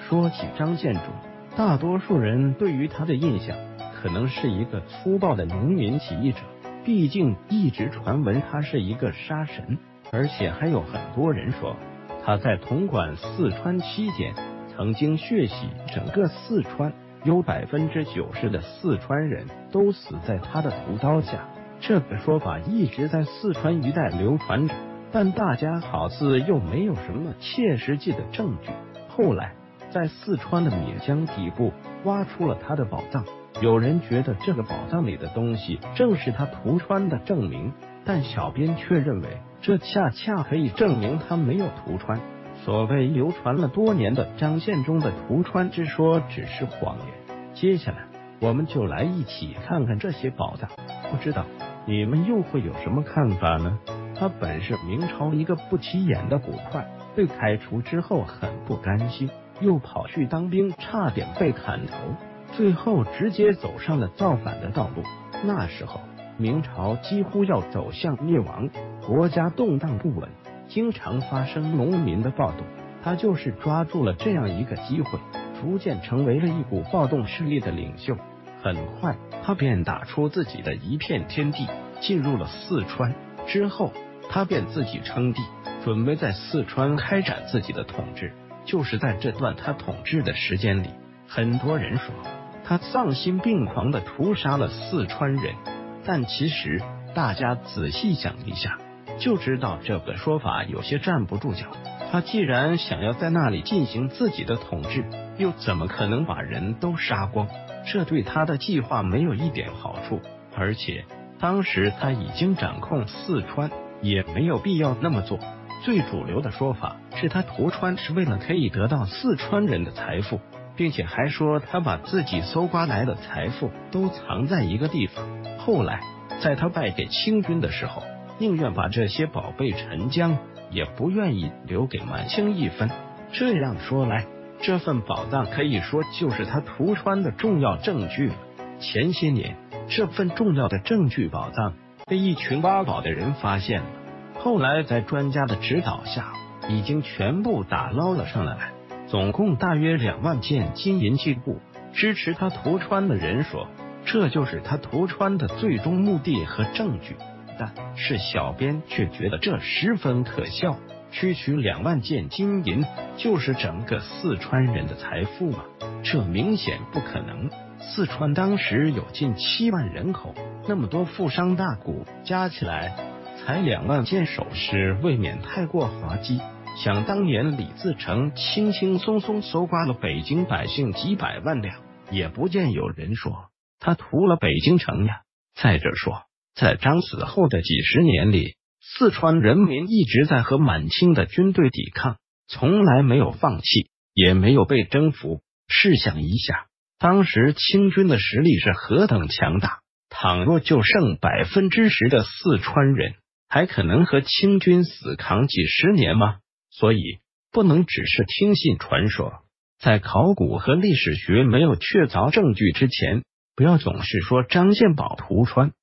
说起张献忠，大多数人对于他的印象可能是一个粗暴的农民起义者，毕竟一直传闻他是一个杀神，而且还有很多人说他在统管四川期间曾经血洗整个四川，有90%的四川人都死在他的屠刀下。这个说法一直在四川一带流传着，但大家好似又没有什么切实际的证据。后来在四川的岷江底部挖出了他的宝藏，有人觉得这个宝藏里的东西正是他屠川的证明，但小编却认为这恰恰可以证明他没有屠川。所谓流传了多年的张献忠的屠川之说只是谎言。接下来我们就来一起看看这些宝藏，不知道你们又会有什么看法呢？他本是明朝一个不起眼的捕快，被开除之后很不甘心，又跑去当兵，差点被砍头，最后直接走上了造反的道路。那时候明朝几乎要走向灭亡，国家动荡不稳，经常发生农民的暴动，他就是抓住了这样一个机会，逐渐成为了一股暴动势力的领袖。很快他便打出自己的一片天地，进入了四川。之后他便自己称帝，准备在四川开展自己的统治。就是在这段他统治的时间里，很多人说他丧心病狂地屠杀了四川人，但其实大家仔细想一下就知道这个说法有些站不住脚。他既然想要在那里进行自己的统治，又怎么可能把人都杀光？这对他的计划没有一点好处，而且当时他已经掌控四川，也没有必要那么做。最主流的说法是他屠川是为了可以得到四川人的财富，并且还说他把自己搜刮来的财富都藏在一个地方。后来在他败给清军的时候，宁愿把这些宝贝沉江，也不愿意留给满清一分。这样说来，这份宝藏可以说就是他屠川的重要证据了。前些年这份重要的证据宝藏被一群挖宝的人发现了，后来在专家的指导下已经全部打捞了上来，总共大约2万件金银器物。支持他屠川的人说这就是他屠川的最终目的和证据，但是小编却觉得这十分可笑。区区2万件金银就是整个四川人的财富吗？这明显不可能。四川当时有近7万人口，那么多富商大贾加起来才2万件首饰，未免太过滑稽。想当年李自成轻轻松松搜刮了北京百姓几百万两，也不见有人说他屠了北京城呀。再者说，在张死后的几十年里，四川人民一直在和满清的军队抵抗，从来没有放弃，也没有被征服。试想一下，当时清军的实力是何等强大，倘若就剩10%的四川人，还可能和清军死扛几十年吗？所以不能只是听信传说，在考古和历史学没有确凿证据之前，不要总是说张献宝屠川。